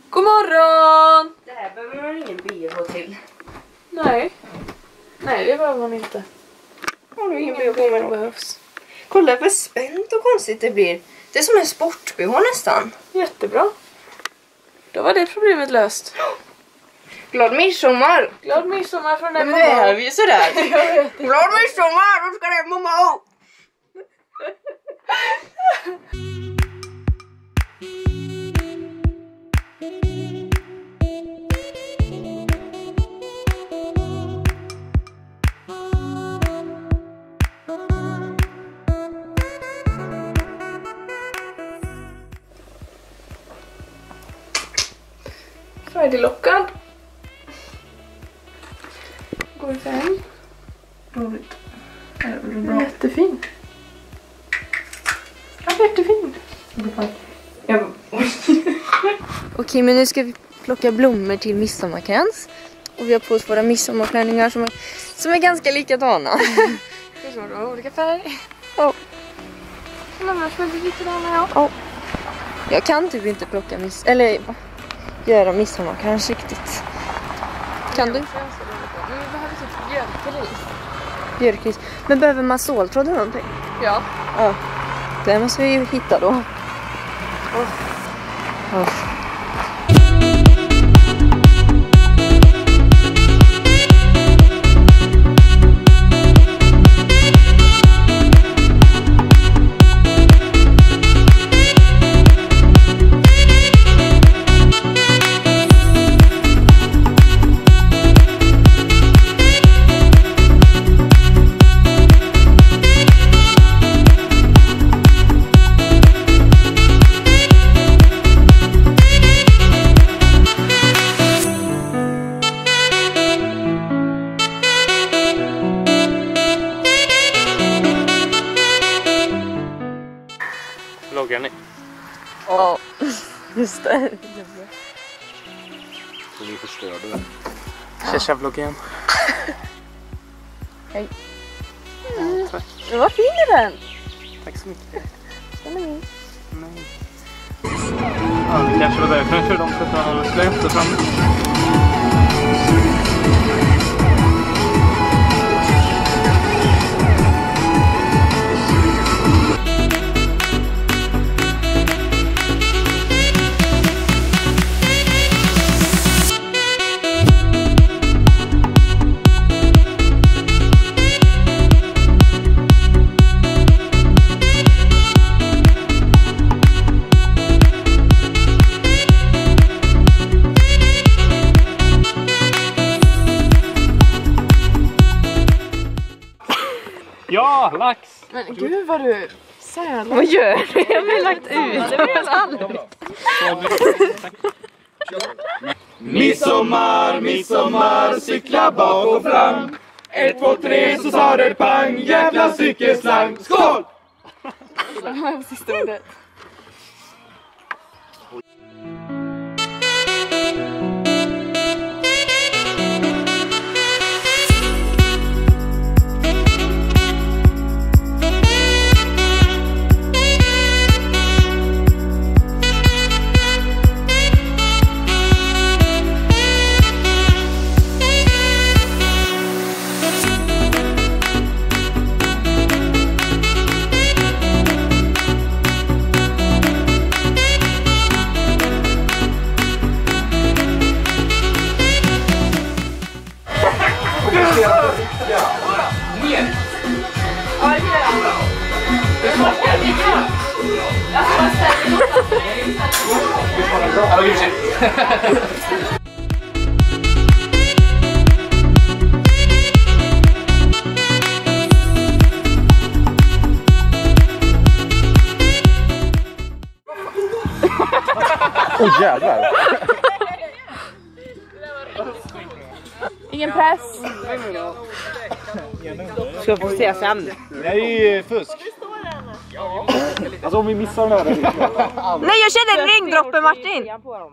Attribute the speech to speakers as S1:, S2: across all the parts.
S1: God morgon!
S2: Det här behöver man ingen bh till.
S1: Nej. Nej, det behöver man inte.
S2: Har du ingen bh
S1: behövs.
S2: Kolla vad spänt och konstigt det blir. Det är som en sport-bh nästan.
S1: Jättebra. Då var det problemet löst.
S2: Glad midsommar!
S1: Glad midsommar från den
S2: Men det är vi sådär. Glad midsommar! Då ska det mamma!
S1: Färdiglockad. Går fem.
S2: Roligt.
S1: Jättefin. Ja, jättefin.
S2: Okej, men nu ska vi plocka blommor till midsommarkrans. Och vi har på oss våra midsommarklänningar som är ganska likadana.
S1: Det är olika färger.
S2: Oh.
S1: Annars får vi likadana, ja.
S2: Oh. Jag kan typ inte plocka göra midsommarkrans riktigt. Kan du?
S1: Men vi behöver typ björkris.
S2: Björkris. Men behöver man ståltråd eller någonting?
S1: Ja.
S2: Ja. Det måste vi ju hitta då.
S3: Loggar ni?
S2: Ja, just det.
S3: Så vi förstörde den. Tjejtjavloggen.
S2: Hej.
S3: Tack.
S2: Vad fin är den?
S3: Tack så mycket.
S2: Den är min.
S3: Nej. Ja, det kanske var därför jag körde om så att man hade släppt det fram. Ja, lax!
S1: Men gud vad du sälar.
S2: Vad gör du? Jag har lagt ut. Det var aldrig.
S4: Midsommar, midsommar, cykla bak och fram. 1, 2, 3 så sa det pang, jävla cykelslang. Skål!
S1: Det var sista ordet.
S3: Åh jävlar!
S1: Ingen press.
S2: Ska få se sen.
S3: Det är ju fusk. Alltså om vi missar den här.
S2: Nej, jag känner en regndroppe, Martin.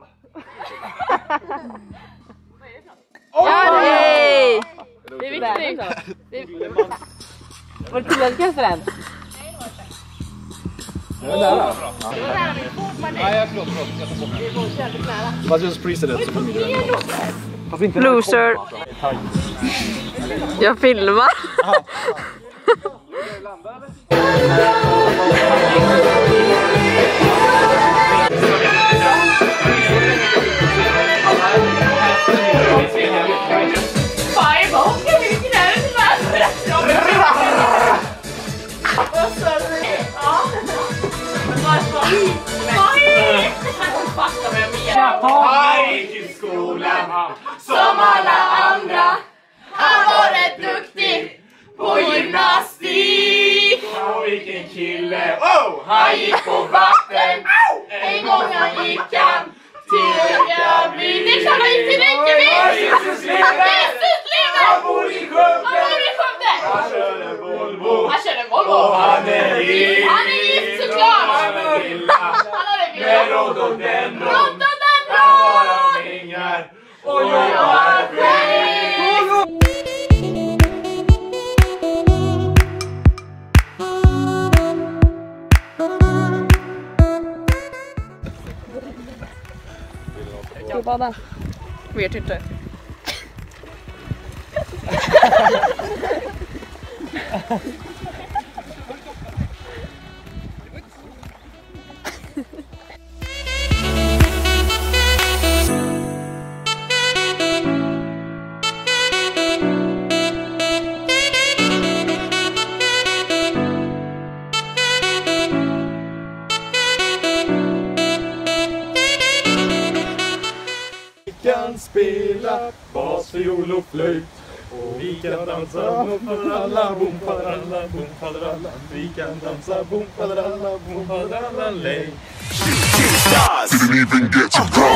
S2: Yay!
S1: Det är viktigt.
S2: Var det tillräckligt för den?
S4: Fast just preset så kommer det.
S2: Loser. Jag filmar.
S4: Hej till skolan som alla andra. Han var rätt duktig på gymnastik. Och vilken kille, han gick på vatten. En gång han gick han till Reykjavik. Det är klart han gick till Reykjavik. Han bor i Skövde. Han kör en Volvo. Och han är gift såklart. Han har det med rhododendron. Han bara pengar och jobbar själv.
S2: Ska vi bada? Vet inte.
S4: Vi kan spela bas, fiol och flöjt. Och vi kan dansa bomparalla, bomparalla, bomparalla. Vi kan dansa bomparalla, bomparalla, lej.
S5: Didn't even get to